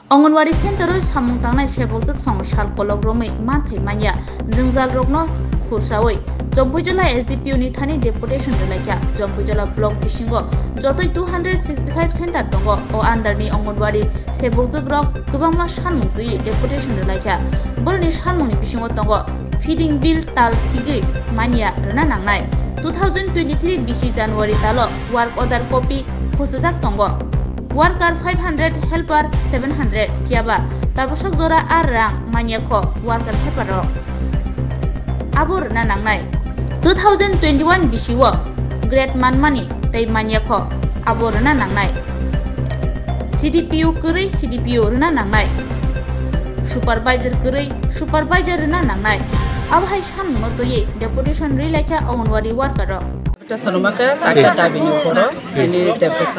Anganwadi centre सामुं तांनाय सेबकजों संसाल कलक रमै माथै मानिया जोंजाल रगनो खुरसावै जम्पु जिल्ला SDPU नि थानि डेपुटेशन रलायखा जम्पु जिल्ला ब्लक बिसिंगो जतै 265 सेंटर दंगो ओ आन्दारनि अंगनवाड़ी सेबकजों रक गोबांमा सानमुं तुइ डेपुटेशन रलायखा बरनि सानमुंनि बिसिंगो दंगो फीडिंग बिल ताल थिगै मानिया रना नांनाय 2023 बिसि जानुवारि तालो वर्क अर्डर कपि खुसुजाक दंगो वर्कार 500 हेल्पर 700 कियाबा ताबसक जरा आर रां मानियाखो वर्कार हेल्पर आबो रना नांनाय 2021 बिसिवो ग्रेड मानमानि तै मानियाखो आबो रना नांनाय CDPU करै CDPU रना नांनाय सुपारवाइजर करै सुपारवाइजर रना नांनाय आबहाय सानमुंनो तोयै डेपुटेशन रिलायखा anganwadi worker Sonomaka saja dabi ni koro ini depression.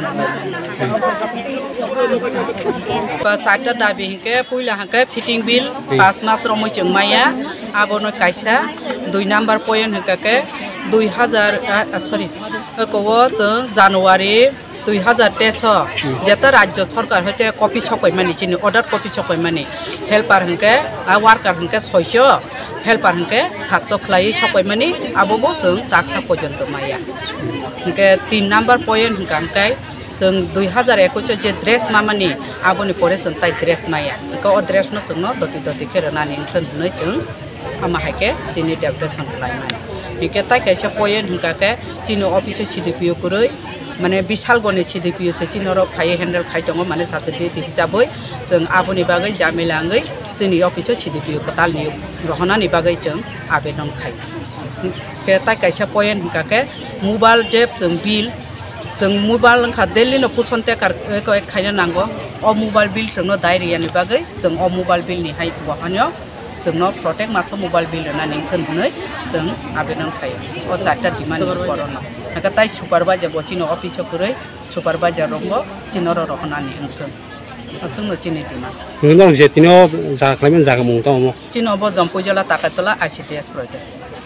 Saja dabi hingke puila hingke fitting bill 5 mas romo jengmaya abono kaisa 2 number point hingke ke 2000 sorry kowo jeng Januari 2023 jeta rajyo sarkar hoite copy chokai mani chini order copy chokai mani helper hingke worker hingke 600 helper hingke 700 khlai chokai mani abo bo jeng taksa pojonto maya hingke 3 number point hingke jeng 2021 je dress mamani aboni pore jeng tai dress maya ko dress no jeng no doti doti kherana ni thon hunai jeng ama haike tini depression khlai mani hingke tai kaisa point hingke chini office CDPU koroi माने बिसाल गने CDPU से चिनरो phi handle खाइजों माने साथदि दिजाबै जों आबोनि बागै जामेलाङै जोंनि office CDPU कतालनि रहनानि बागै जों आवेदन खाइ के ता कायसा पॉइंट हकाके मोबाइल जेब जों बिल जों मोबाइल खा दिल्ली न पुसनते कार को एक खाइनो नांगो अ मोबाइल बिल जों डायरियानि बागै जों अ मोबाइल बिलनि हाइ बहानो जों प्रोटेक्ट मासो मोबाइल बिल होनानै दोननै जों आवेदन खाइ अ जाता डिमान्ड करनो Katai supervisor bocino office kure supervisor rongo cinoro rohonani engthon asung no chini tima nang je tino jaklamen jagamung tomo chino bo jompu jala takatola ICTS project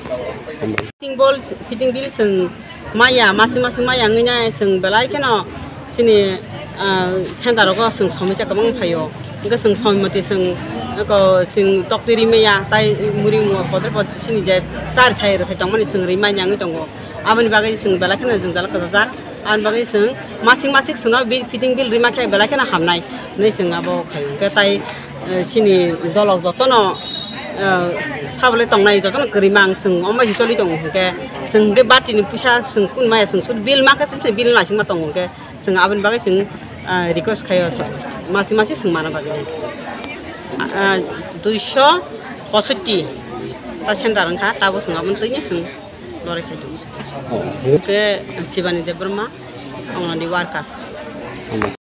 fitting bill sing maya masing maya ngina sing belai kena sini center ro sing somecha kabang phayo ga sing somati sing ko sing tokpiri meya tai muri mo podre pod sini je char thai ro thai tongmani sing rimai nyang tongo Abang bagai seng bela kena jenggal kerja, abang bagai seng masing-masing sena fitting bill rima kaya bela kena hamnai, ni seng abo ketai sini dolok jotono sabule tongnai jotono kerimang seng omai jisoli tong ke seng debat ini pusat seng pun maya seng sud bill maka seng bill nasi ma tong ke seng abang bagai seng request kaya masing-masing seng mana bagai 265 pasien darang kah tahu seng abang tu ni seng Lore kayu. Oke, Sibani Debrma, orang di warga.